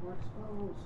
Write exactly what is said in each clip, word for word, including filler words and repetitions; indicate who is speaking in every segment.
Speaker 1: We're exposed.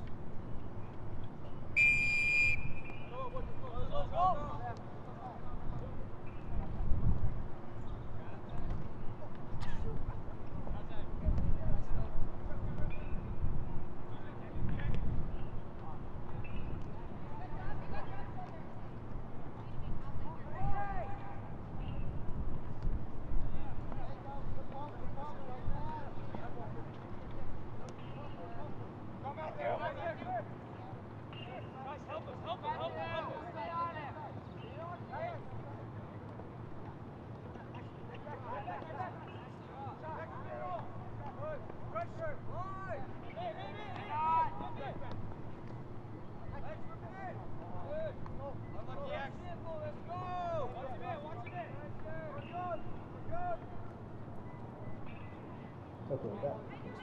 Speaker 1: Okay, that.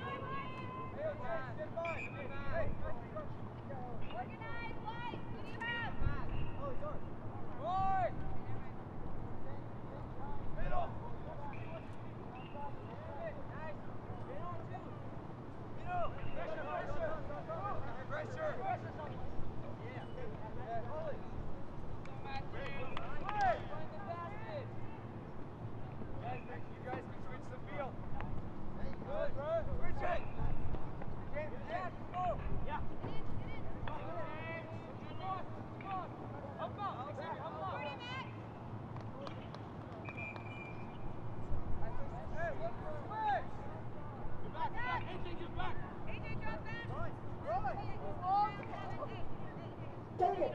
Speaker 1: Dang it!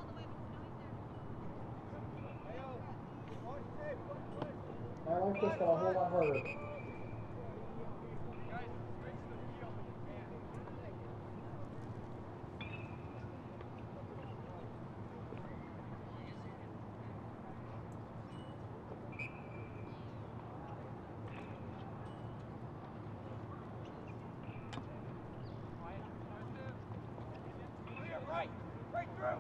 Speaker 1: My life just got a whole lot harder.
Speaker 2: Right, right through.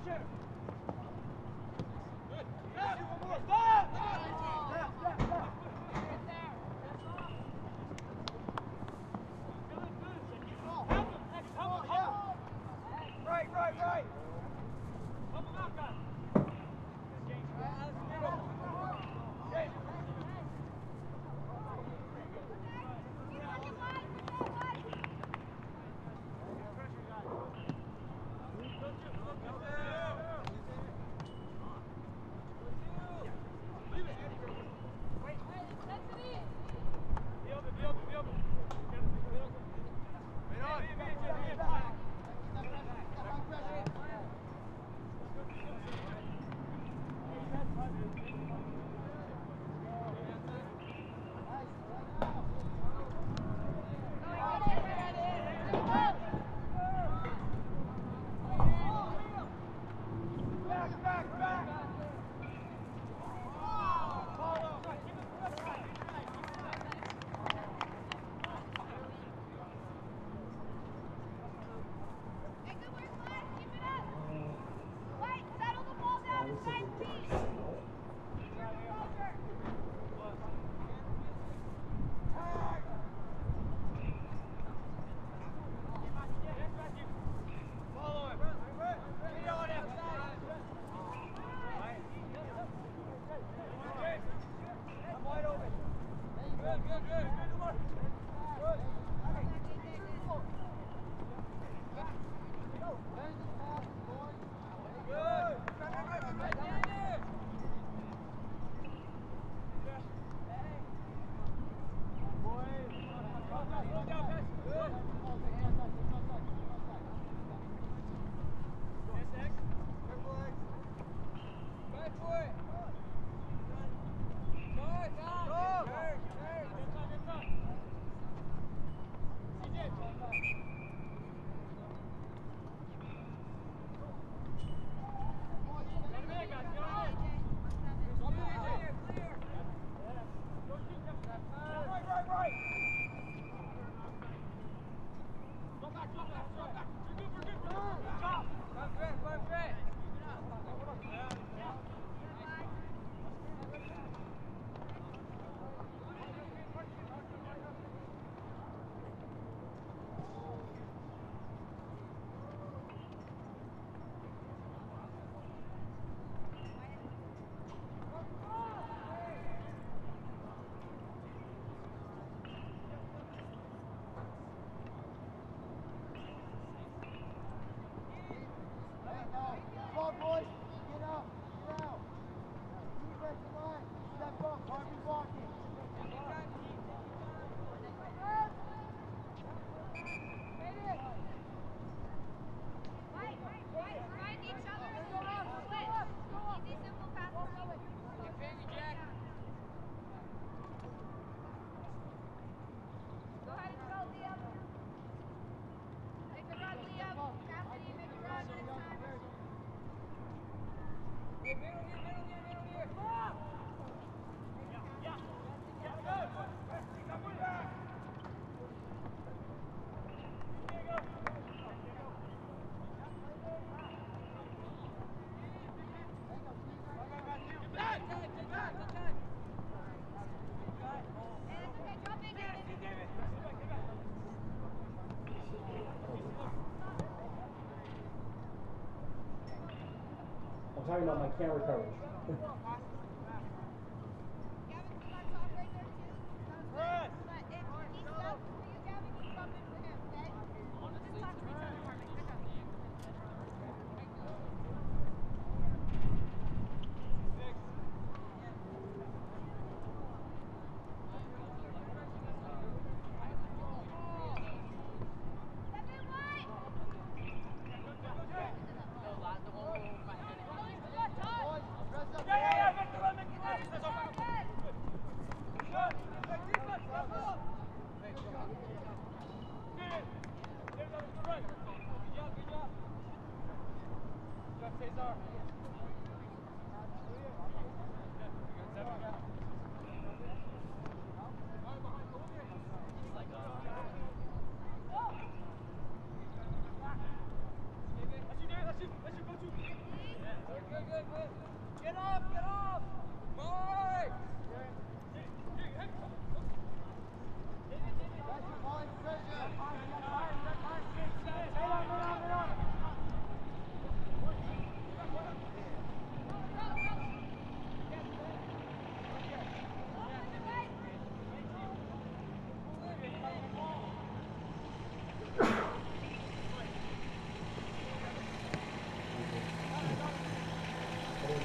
Speaker 1: I'm talking about my camera coverage.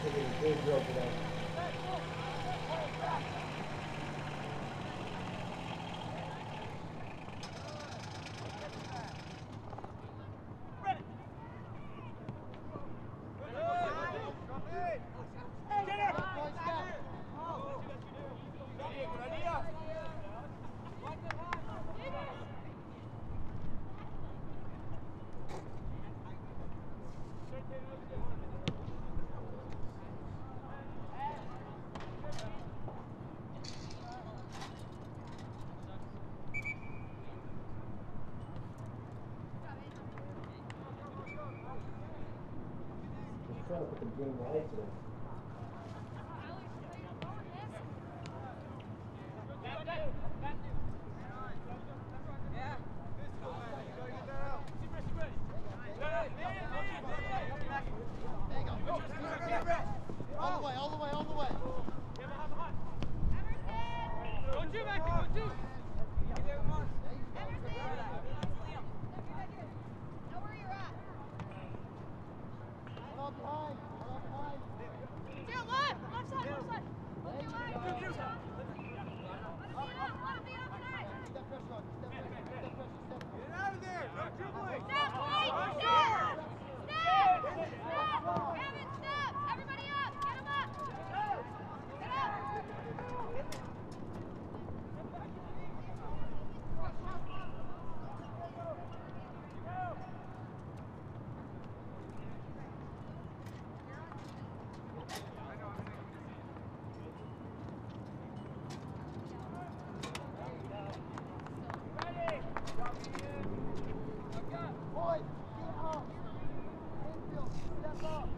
Speaker 1: gonna be a good drill today. Trying to put the game right today.
Speaker 2: All the way, all the way, all the way.
Speaker 3: Don't you back, don't you?
Speaker 2: Know where you're at. All behind, all behind.
Speaker 4: Down left, left side, left side. Look your line. Let him be up, let him be up tonight.
Speaker 2: Keep that pressure on, keep that pressure, keep that pressure, step.
Speaker 3: Get out of there, no dribbling.
Speaker 4: Step, White, step. Step. Step. Kevin, step. Everybody up. Get him up. Get up.
Speaker 2: Boy, get up. Infield, step up.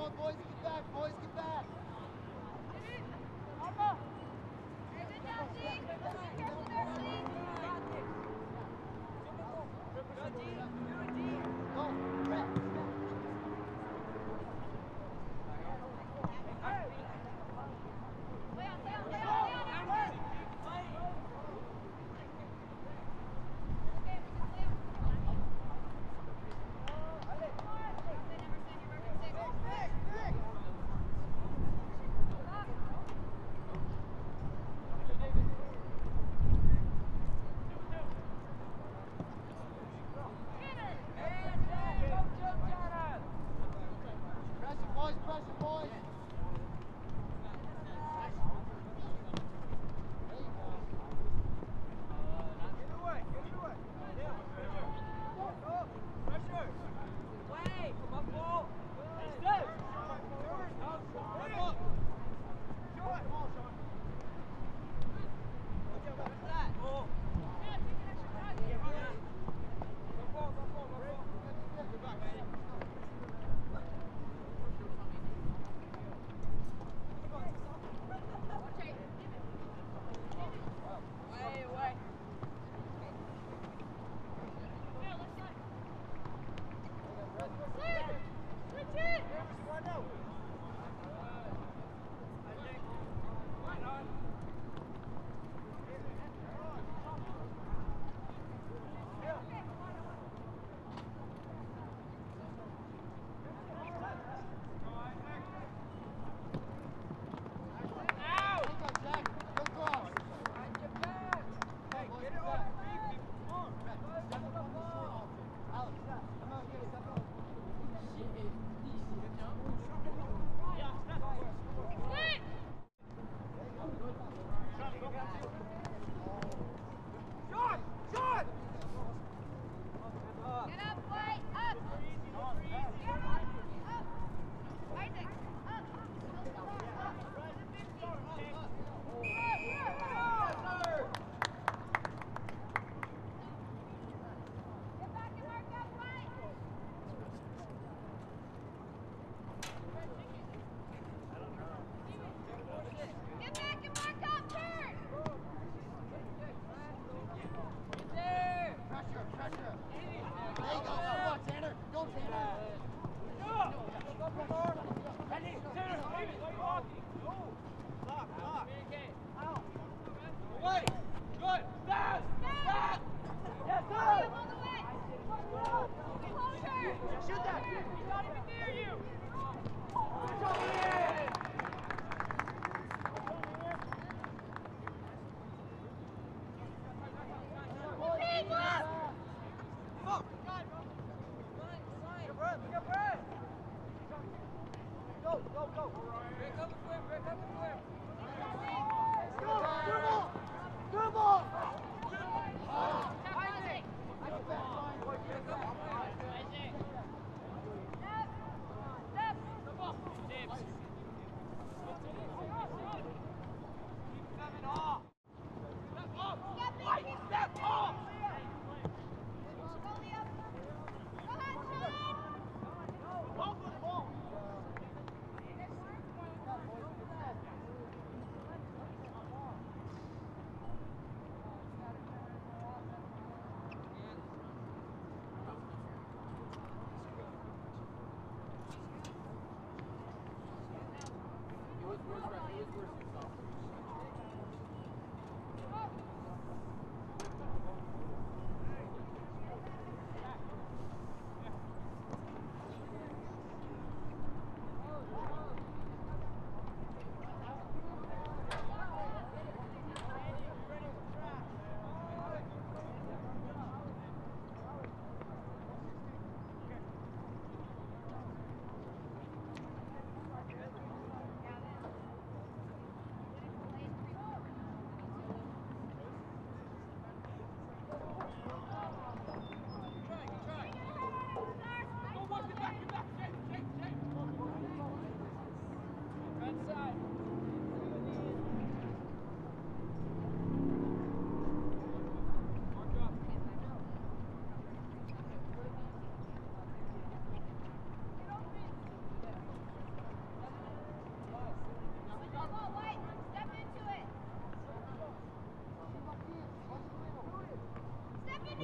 Speaker 2: on, boys, get back, boys, get back.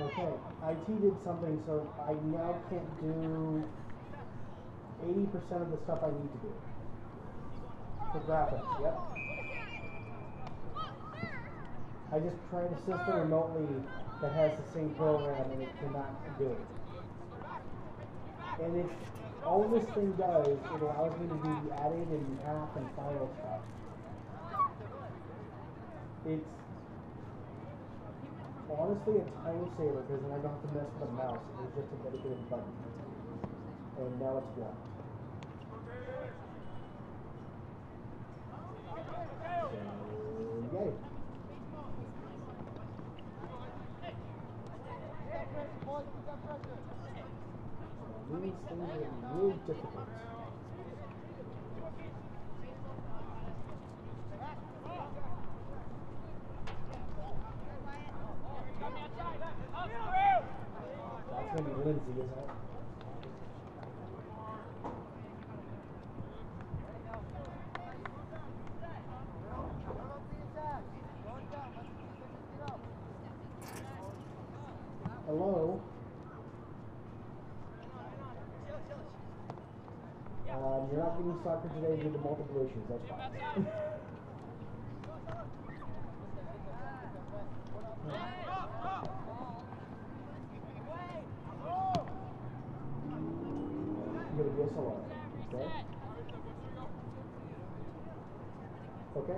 Speaker 5: Okay, I T did something, so I now can't do eighty percent of the stuff I need to do. For graphics, yep. I just tried a system remotely that has the same program and it cannot do it. And it, all this thing does, it allows me to do the adding and half and final stuff. It's honestly a time saver because then I don't have to mess with the mouse. It's just a dedicated button. And now it's blocked. So, yay. So these things are really difficult. That's going to be Lindsay, isn't it? Hello? Um, you're not getting soccer today due to multiple issues, that's fine. You're going to be a solo, okay? Okay?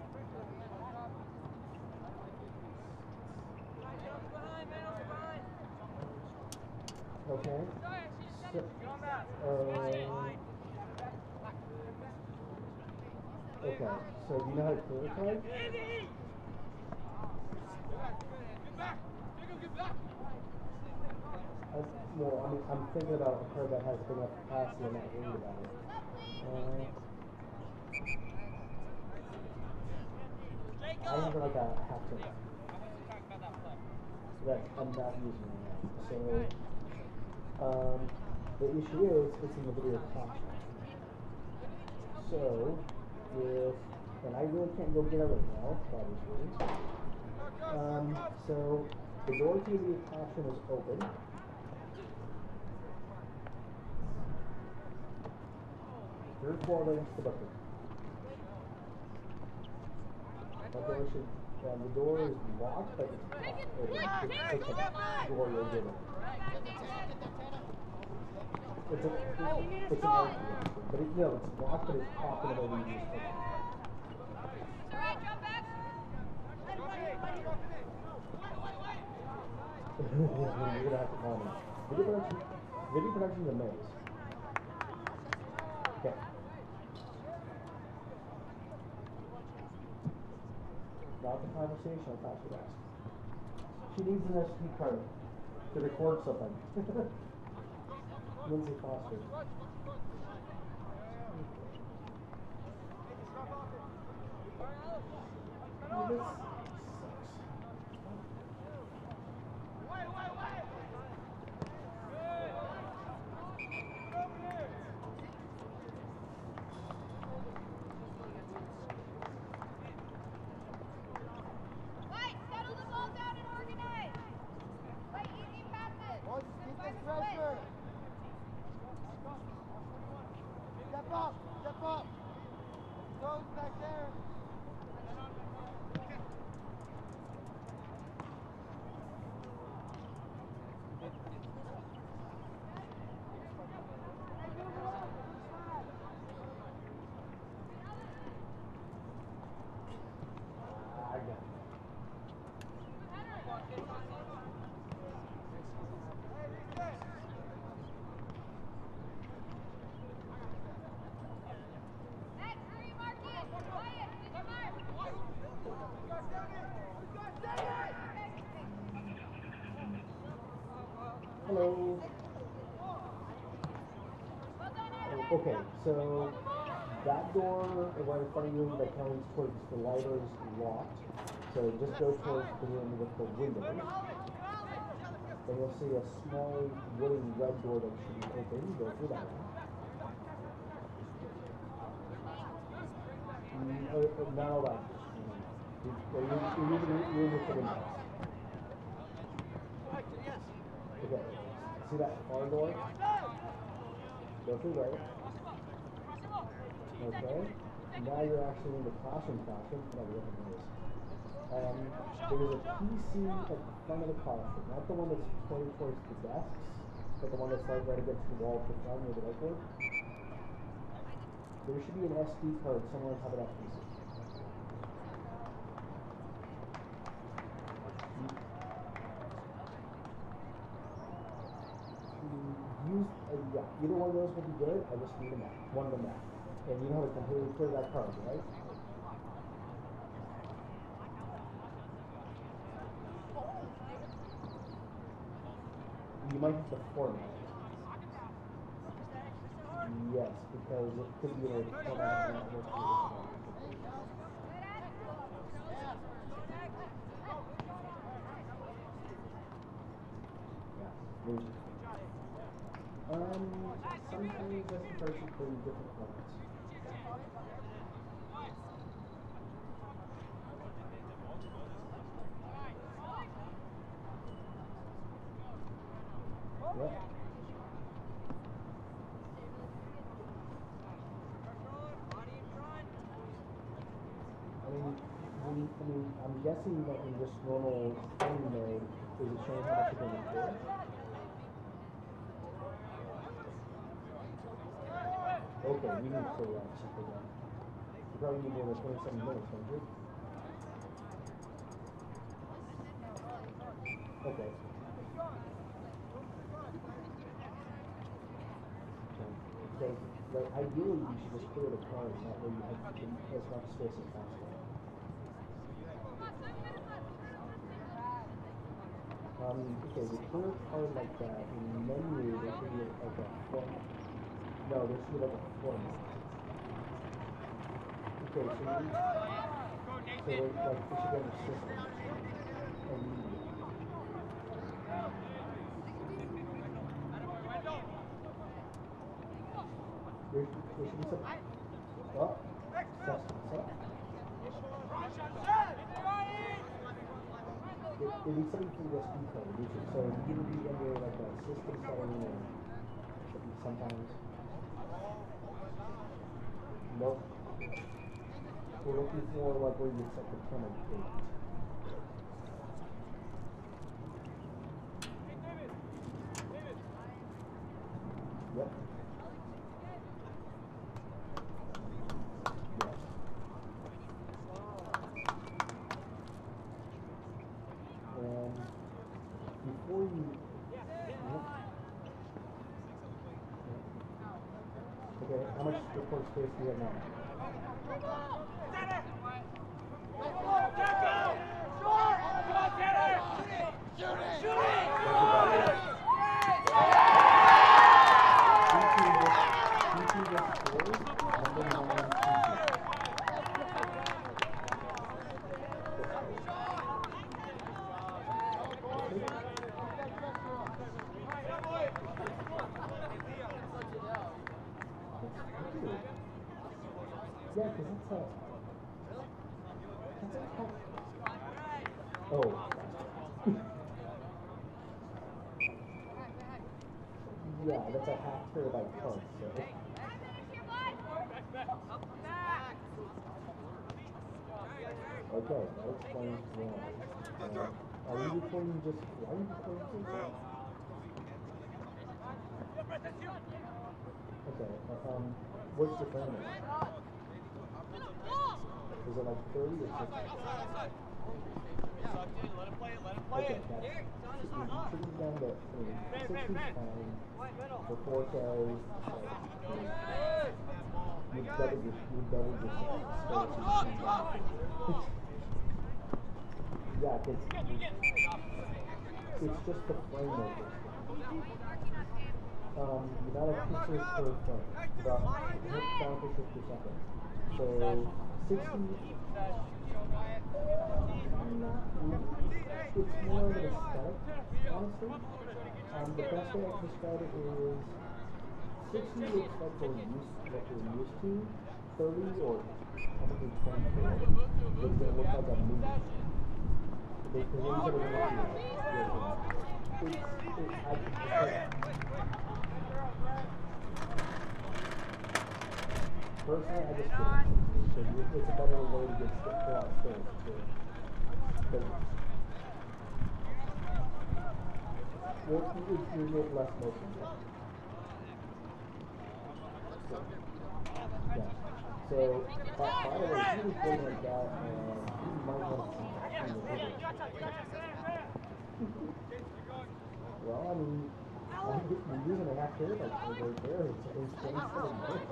Speaker 5: Okay. So, uh, okay, so do you know how to clear a card? I, well, I mean, I'm thinking about a card that has big enough capacity. I'm not worried about it. Uh, I have like a half turn that I'm not using right now. So, um, the issue is, it's in the video caption. So, if, and I really can't go get it right now, for obvious reasons. Um, so, the door to the video caption is open. Third floor right next to the button. That door should, um, the door is locked, but it's locked. It, it's just a door you'll get it. It's a, it's, it's an R P, but it, no, it's locked, but it's popped in the way you just open.
Speaker 4: Alright, drop back.
Speaker 5: You're gonna have to call me. Video production, video production is a maze. Okay. Not the conversation, I thought she'd ask. She needs an S D card to record something. Lindsay Foster. Oh, this sucks.
Speaker 4: White, settle the ball down and organize. White, easy passes.
Speaker 2: Keep the pressure. Step up, step up. Toes back there.
Speaker 5: I got it.
Speaker 4: Next, who are you marking? Quiet, did you mark?
Speaker 5: Hello.
Speaker 4: Well done, Aaron.
Speaker 5: Oh, okay, so that door right in front of you that comes towards the library is locked. So just go towards the room with the windows. Then you'll see a small wooden red door that should be open. Go through that one. Mm, uh, uh, not all that. Mm. You, uh, you, you, you, you, you with the windows. Okay. See that car door? Go through there. Okay. Now you're actually in the classroom classroom. No, we have noise. Um, there's a P C at the front of the classroom, not the one that's pointed towards the desks, but the one that's like right against the wall at the front near the whiteboard. There should be an S D card somewhere on top of that P C. Use, uh, yeah, either one of those will be good. I just need a Mac, one of the Mac. And you know how to completely clear that card, right? You might have to format it. Yes, because it could be like format not work for this one. Yeah, there's Um, sometimes that's the person for different formats. Yep. I mean, we, I mean, I'm guessing that in just normal thing mode, is it showing how much you're going to record? Okay, we need to clear that something then. You probably need more than twenty-seven minutes, don't you? Okay. Because, like, ideally you should just clear the card, and that way you have to, as much space as possible. Um, okay, the clear card like that, in the menu, there should be like a format. No, there should be like a format. Okay, so you, so like, like, we should go to system. And media. There, there should be some, oh, set, set. It, it needs something for the S D card, which is, so you can be under like a system setting or sometimes. Nope. We're looking for like where you set the camera date. Yep. Before you, yeah. Okay, how much record space do you have now? Yeah, because that's a, that's a half. Oh. Yeah, that's a half terabyte card, so. Okay, that explains why. Uh, are you recording just, why are you recording just? Okay, uh, um, what's your frame rate? Is it like thirty or sixty? Okay, that's, you should be down to, I mean, sixty is fine. For four K, like, you double your, you double your space. Yeah, it's, it's just the frame rate. Um, the amount of pictures per frame, about one thousand pictures per second. So, sixty, not really. It's more of an aesthetic, honestly. Um, the best way I can describe it is sixty looks like we're used, what we're used to. thirty or probably twenty-four is going to look like a movie. Because these are the ones you it's, it, I just, personally, I just think it's, it's a better way to get st- pull out skills too. But well, you, you get less motion. So, yeah. So, by, by the way, if you play like that, uh, you might want to see the video. Well, I mean, I'm using a half terabyte card right there. It's, it's twenty-seven minutes.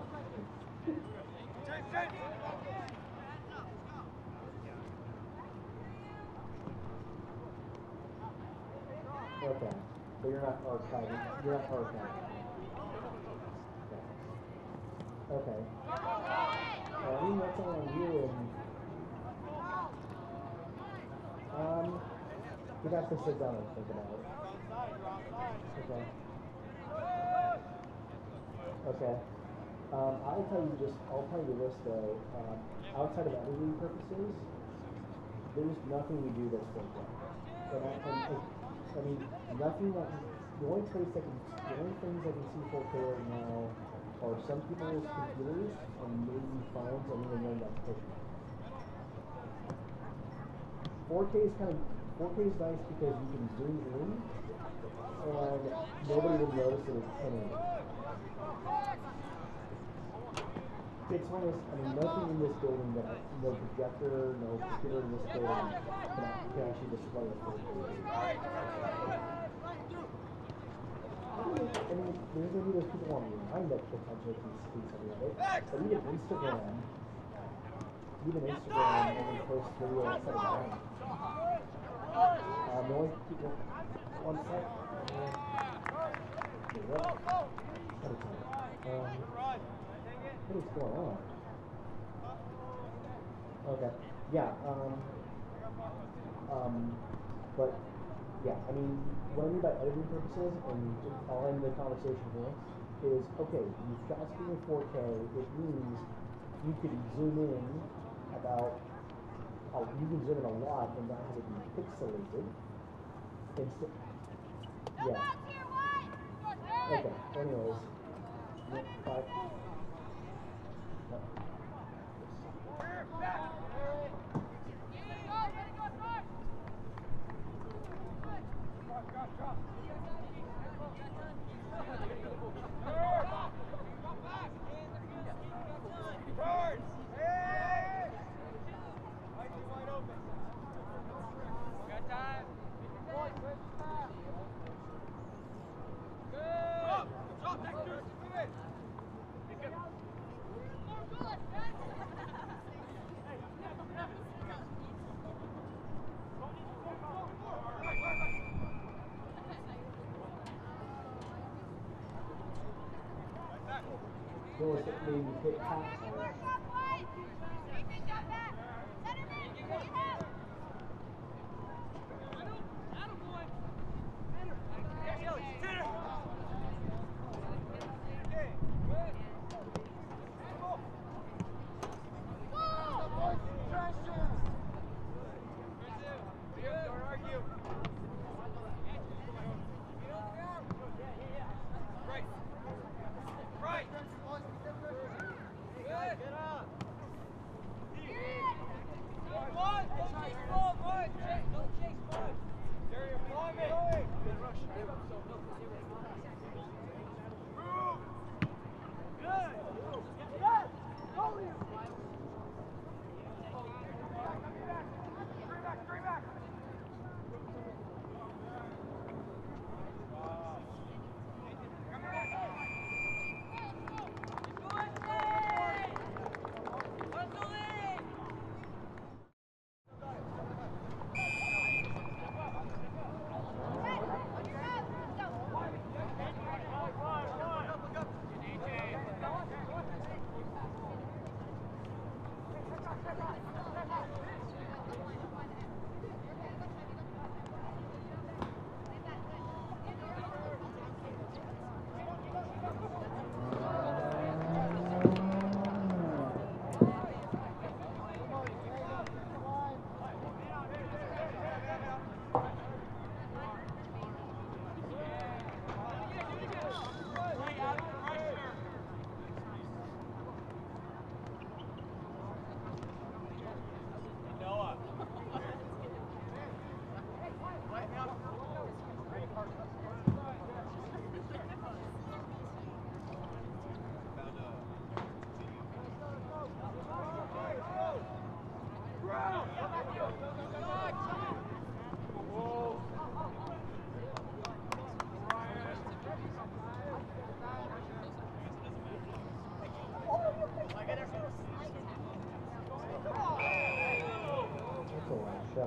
Speaker 5: Okay, but you're not archiving. You're not archiving. Okay. Okay. Uh, I mean, that's all on you. And um, you'd have to sit down and think about it. Okay. Okay. Um, I'll tell you just. I'll tell you this though. Um, outside of editing purposes, there's nothing we do that's worth it. And I, and, and, I mean, nothing that, the only place that can, the only things that can see four K right now are some people's computers and maybe phones, and even then that's pushing it. four K is kind of, four K is nice because you can zoom in and nobody will notice that it's ten eighty. It's almost, I mean, nothing in this building that, no projector, no computer in this building can, can actually display a four K. I mean, there's gonna be those people online that potentially can see something of it, but even Instagram, even Instagram only posts video outside of that. Um, the only people, one sec. Okay, what? What is that? Um, what is going on? Okay. Yeah, um, um, but, yeah, I mean, what I mean by editing purposes, and I'll end the conversation here, is, okay, you've got screen in four K, it means you could zoom in about, oh, you can zoom in a lot and not have it be pixelated. Instead, yeah. Okay, anyways. Bye. There was maybe hit pass.
Speaker 3: Right. Right. Good. Get up.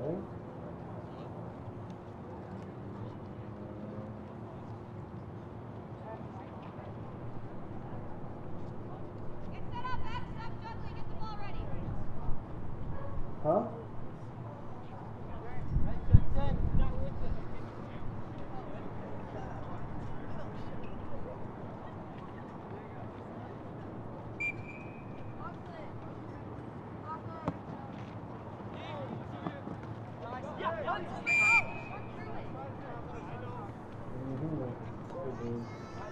Speaker 5: Okay.
Speaker 4: Get set up, Max. Stop juggling. Get the ball ready.
Speaker 5: Huh? Mm-hmm. Mm-hmm.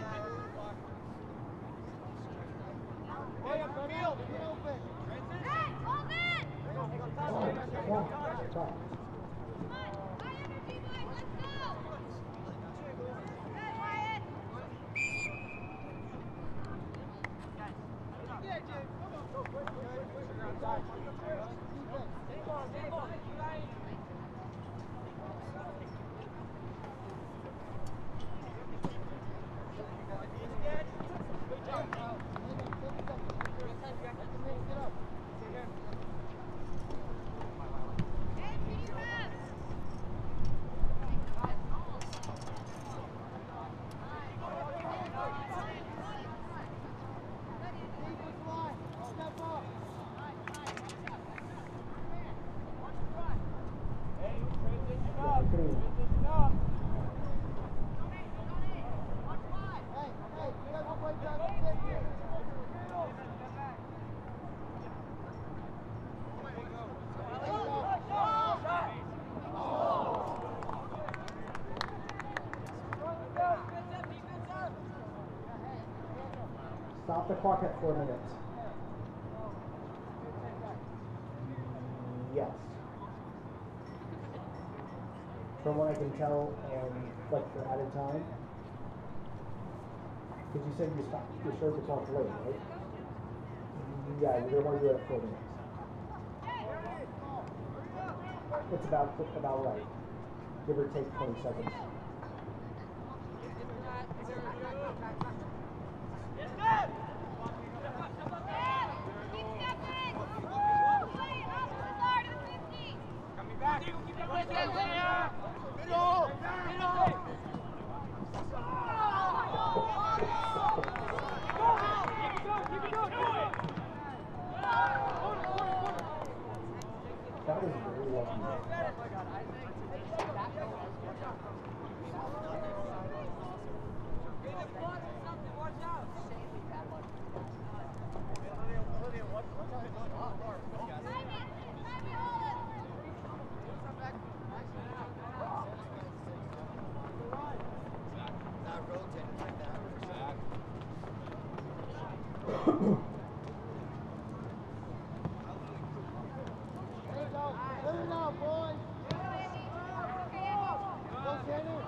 Speaker 2: Hey, up the field, get open.
Speaker 4: Max, hold in.
Speaker 5: Oh, wow. Stop.
Speaker 4: Come on. High energy, boys. Let's go. Good, Wyatt. Hey, Peter, Max.
Speaker 2: Step up.
Speaker 5: Yeah, okay.
Speaker 2: Hey, hey, you guys will play back to fifty.
Speaker 5: Stop the clock at four minutes. Yes. From what I can tell, um, like for added time. Because you said you stopped, you started the clock late, right? Yeah, you're gonna want to do it at four minutes. It's about about right. Give or take twenty seconds.
Speaker 4: Keep stepping. Play it up to the start of the fifty.
Speaker 3: Coming back. Keep that way down.
Speaker 2: Middle, middle.
Speaker 5: That was very lucky.
Speaker 2: There you go. There you go, boys. Go, Tanner.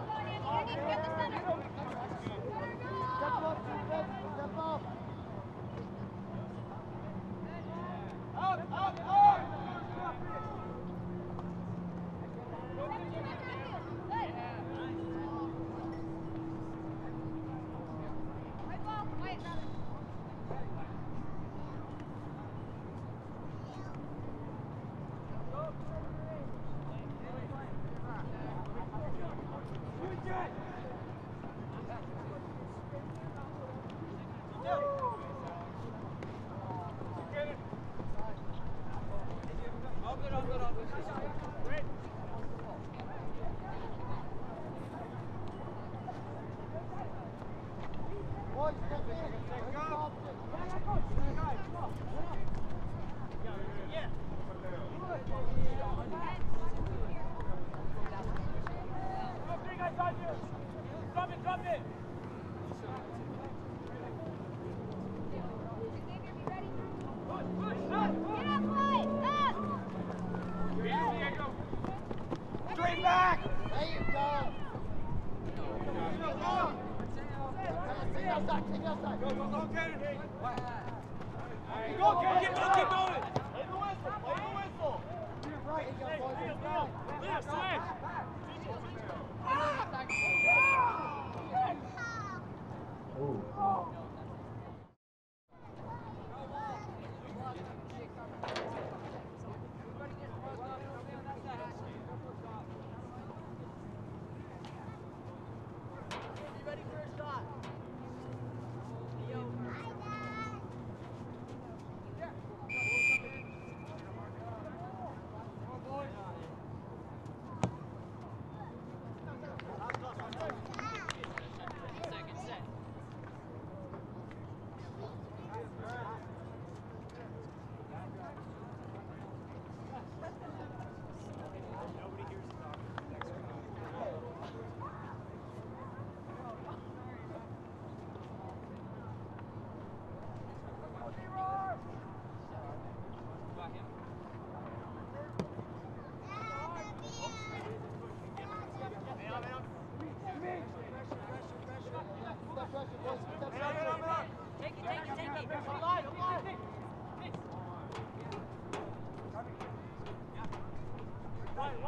Speaker 2: Step up, step step up.
Speaker 3: Up, up, up.
Speaker 2: Boys, step in. Go.
Speaker 3: Drop it, drop it. Push, push, up. Straight back.
Speaker 2: There you go. Take it outside, take it outside.
Speaker 3: Go, go, go, get it. Go, get it. Keep going, keep going. Play the whistle, play the whistle.
Speaker 2: Right, you go, boys. It's fine.
Speaker 3: Left, switch.
Speaker 5: Ooh.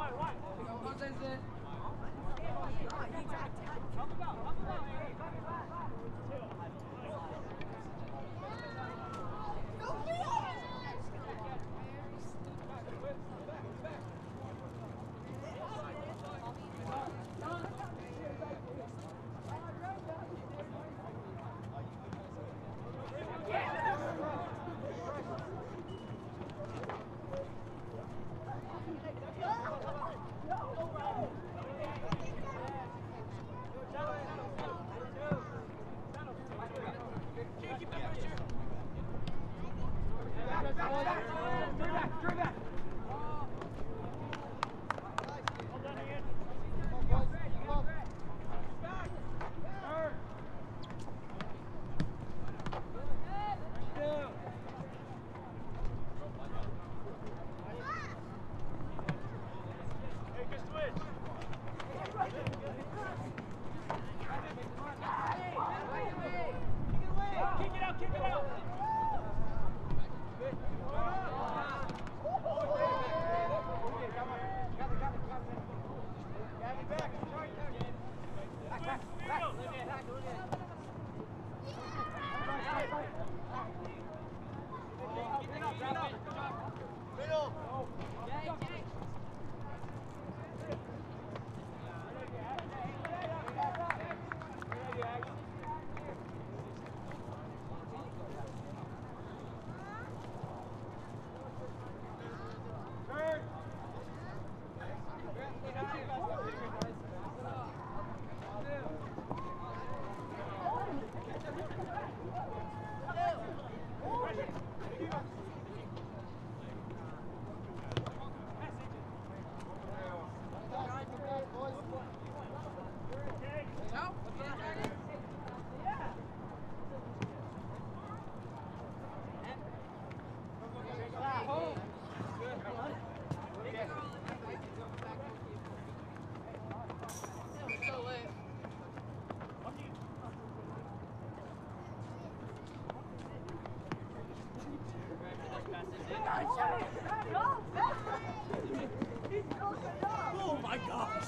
Speaker 3: Oh my gosh!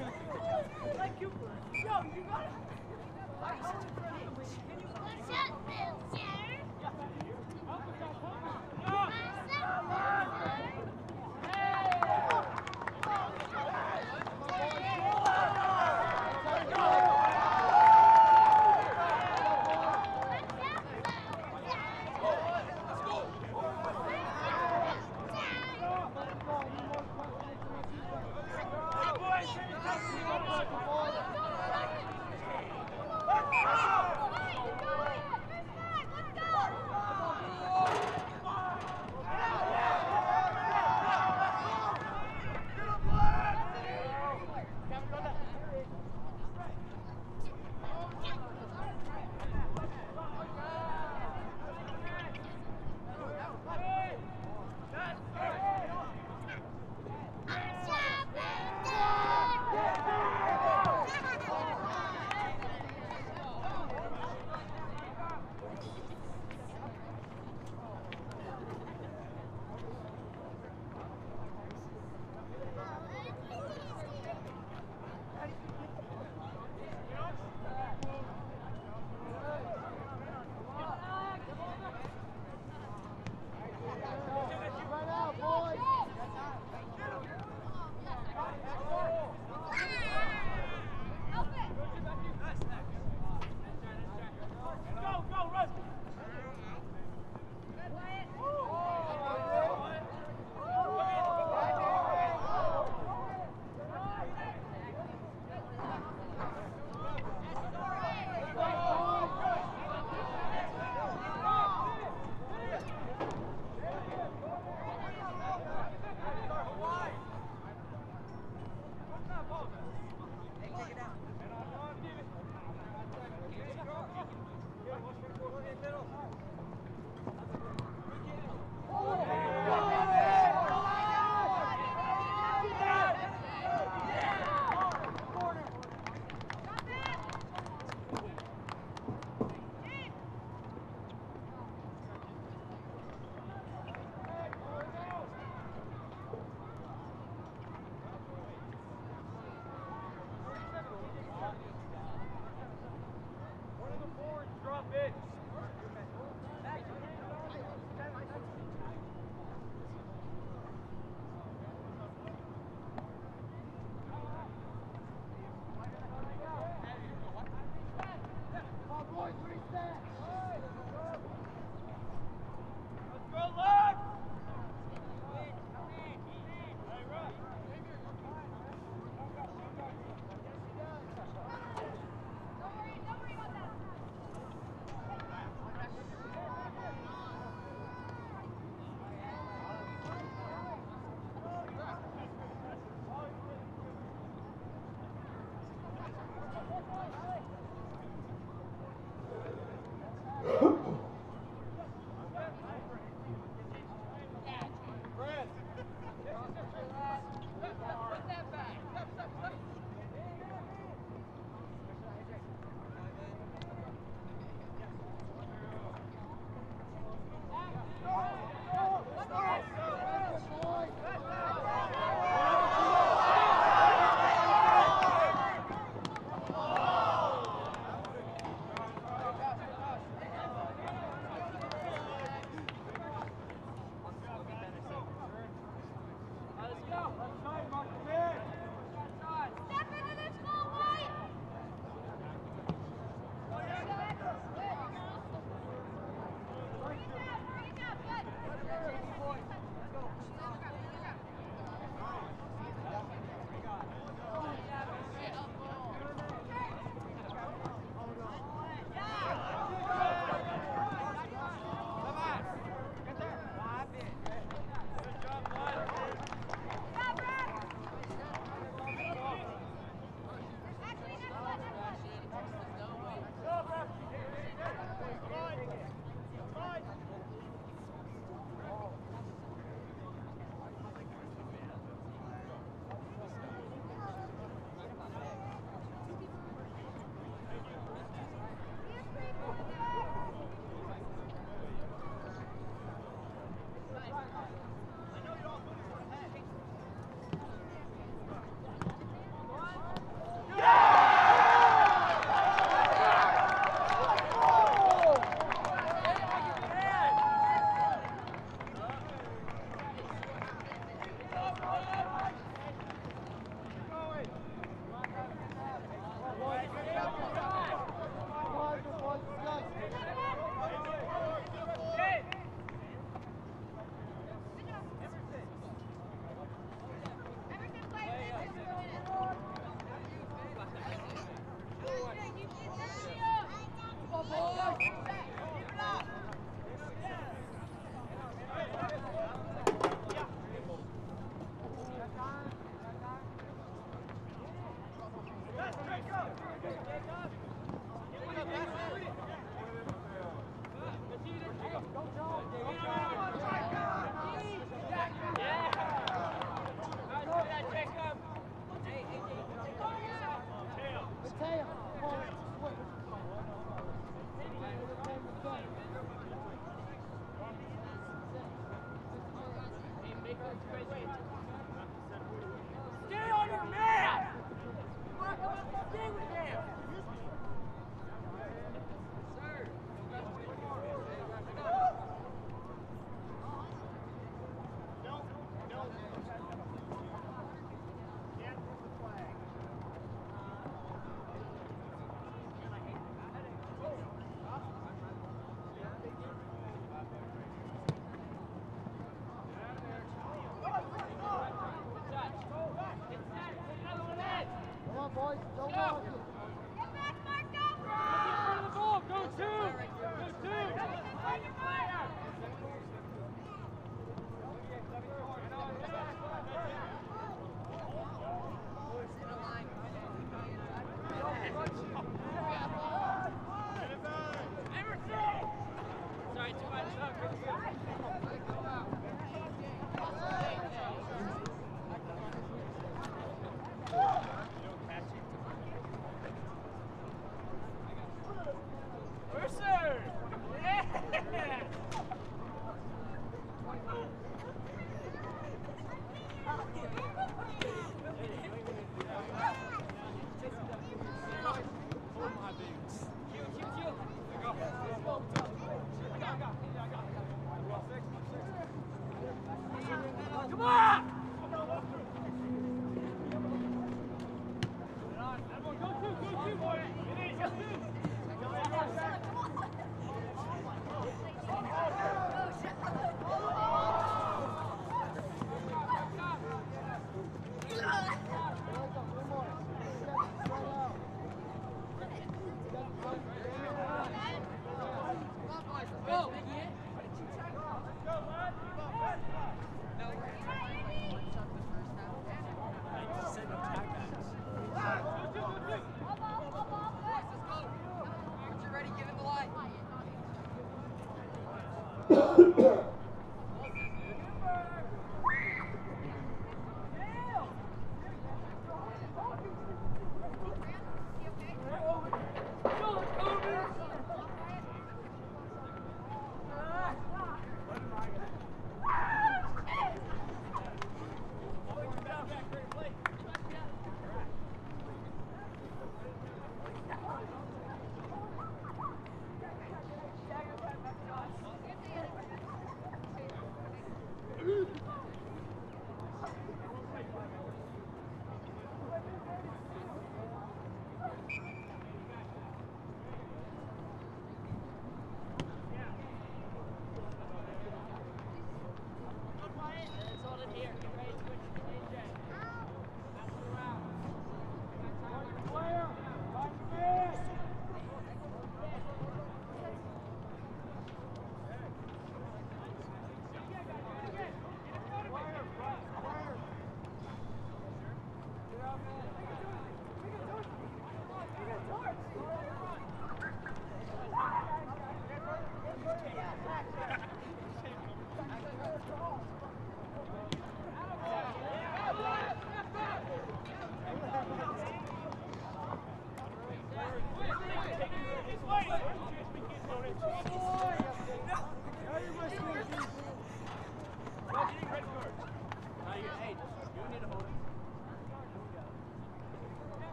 Speaker 2: Like you, yo, you got it.
Speaker 4: Go!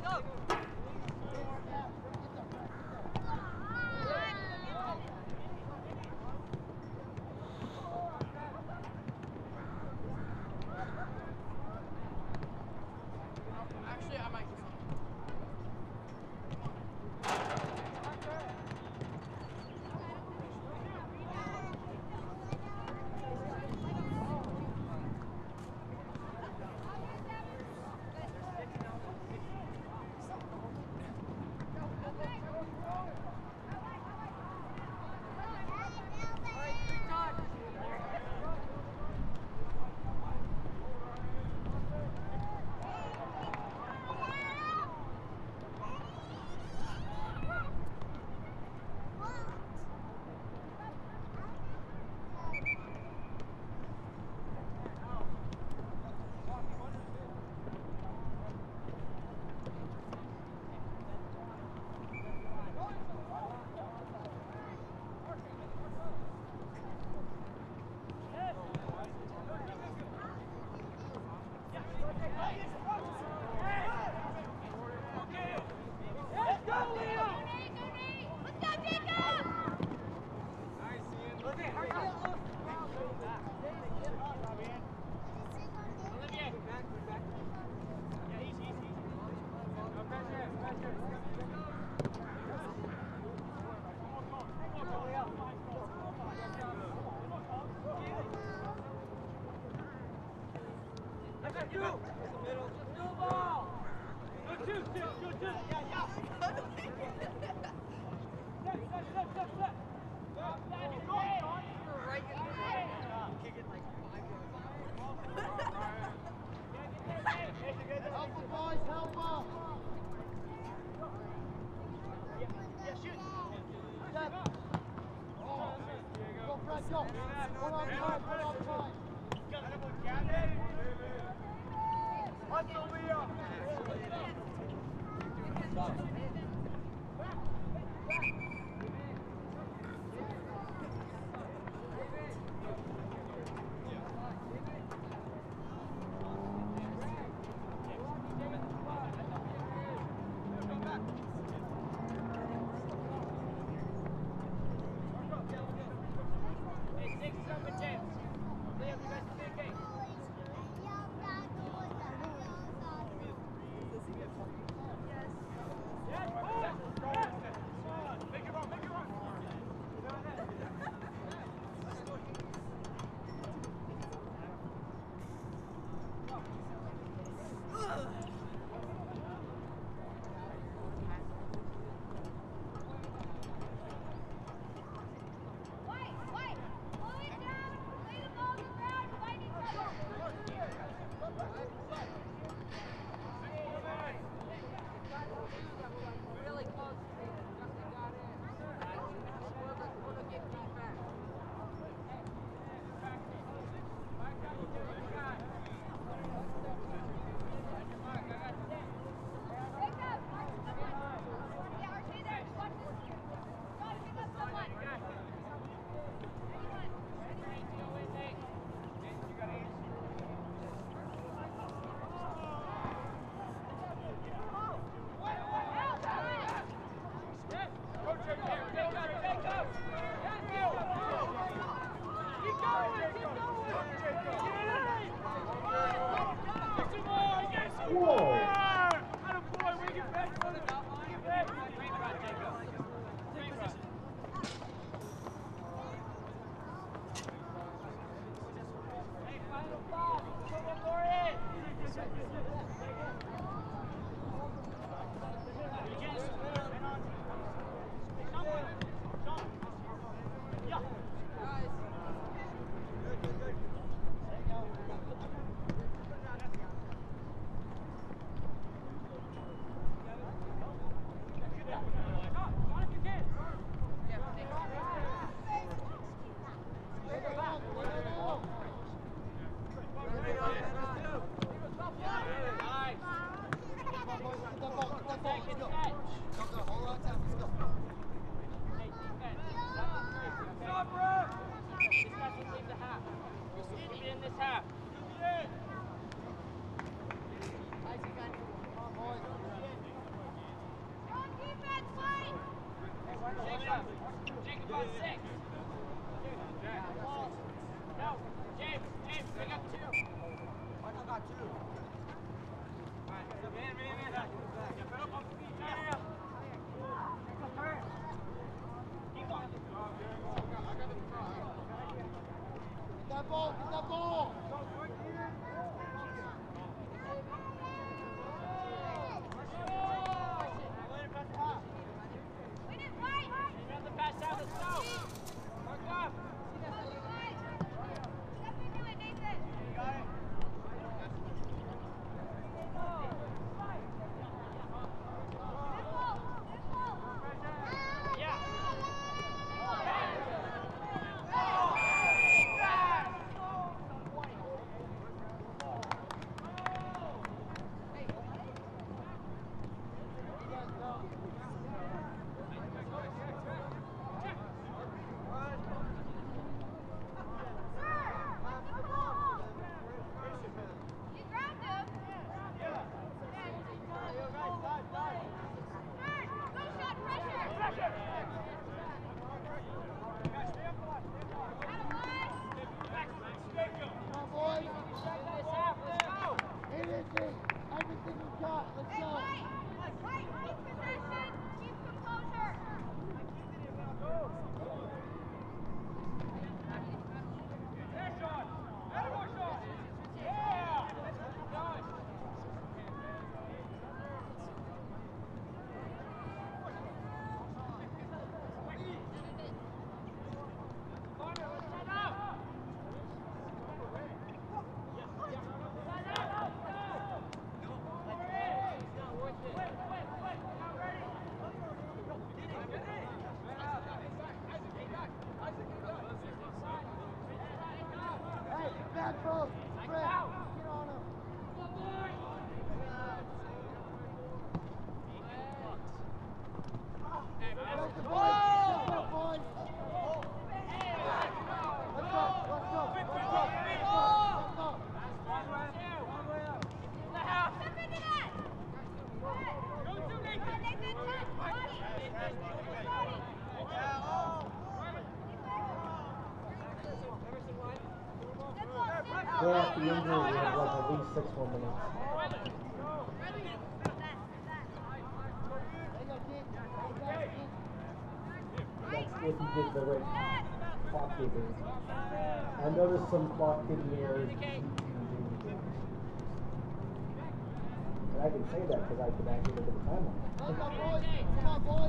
Speaker 3: Actually, I might.
Speaker 2: Yes. That ball, get that ball!
Speaker 4: Win it right!
Speaker 3: Another pass out, let's go! Mark up!
Speaker 4: Step into it, Nathan! You grabbed him! Go shot pressure! Pressure!
Speaker 2: Come on, boys! Energy! Everything you got, let's
Speaker 4: Hey,
Speaker 2: go!
Speaker 4: Mike! Mike, keep possession! Keep composure!
Speaker 2: Hey, back post! Fred, get on him! Let's go, boys! Let's go, boys! Let's go, let's go, let's go, let's go, let's go!
Speaker 4: Step into that! Go to Nathan! Nathan, touch! Body! Body!
Speaker 5: Go after the injury, we have like at least six more minutes. That's if you get the right clock keeping. I noticed some clock keeping errors. And I can say that because I can actually look at the timeline.
Speaker 2: Let's go, boys! Come on, boys!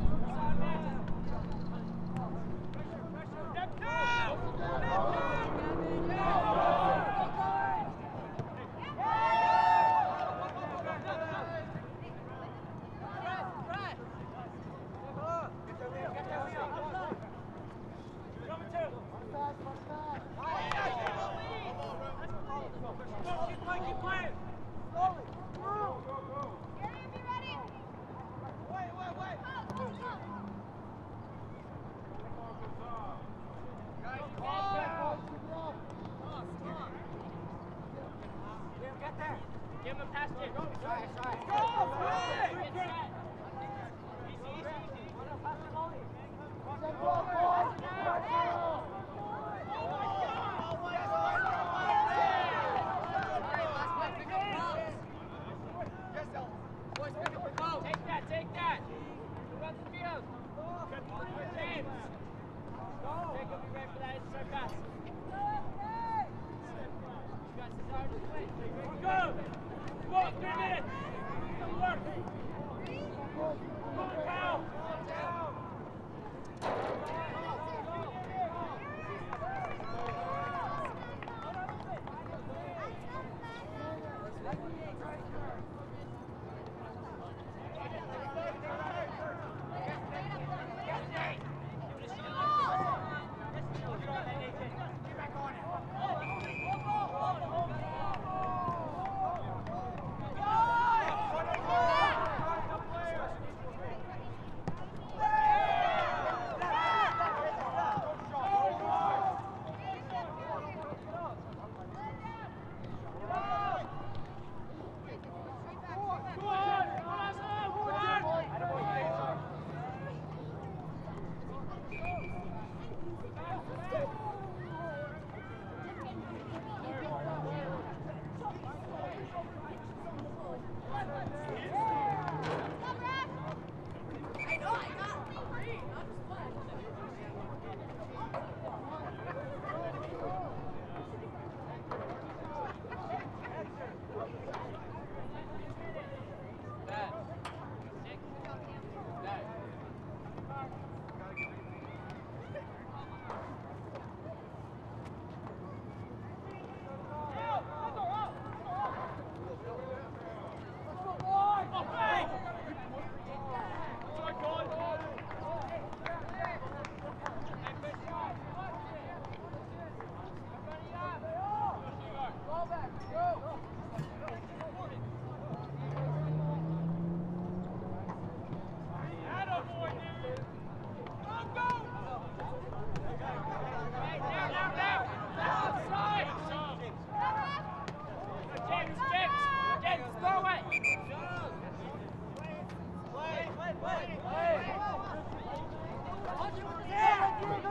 Speaker 4: Gary, be ready! Wait, wait, wait! Go, go, go!
Speaker 3: Give him a pass, Jim. Go,
Speaker 2: Try, try.
Speaker 3: Go! Easy, easy, easy. Pass him only.
Speaker 2: Send ball, boys! Pressure!
Speaker 3: Take that, take that. Run the field. James. Jacob, be ready for that inside pass. You got Cesar to play. Go! Go, three minutes. Good work. Come on, Kyle.
Speaker 4: Go!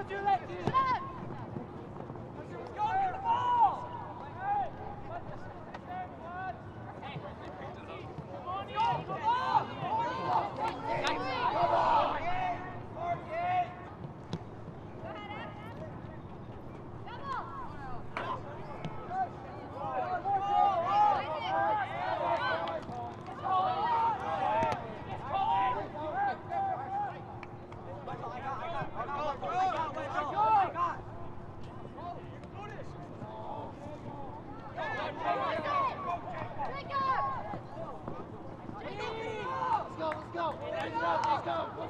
Speaker 2: Let's go, let's go. Let's go, let's go.